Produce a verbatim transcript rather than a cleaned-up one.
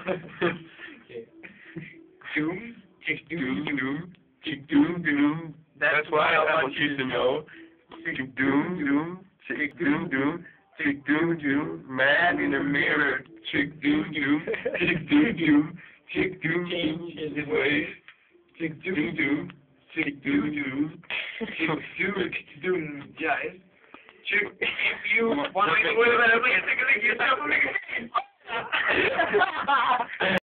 Okay. Doom, chick doom doom, chick doom doom. That's why I want you to know. Chick doom doom, chick doom doom, chick doom doom. Man in the mirror, chick doom doom, chick doom doom, chick doom doom. His ways, chick doom doom, chick doom doom, chick doom doom. Guys, chick. If you want to wait a minute, wait a second, yourself.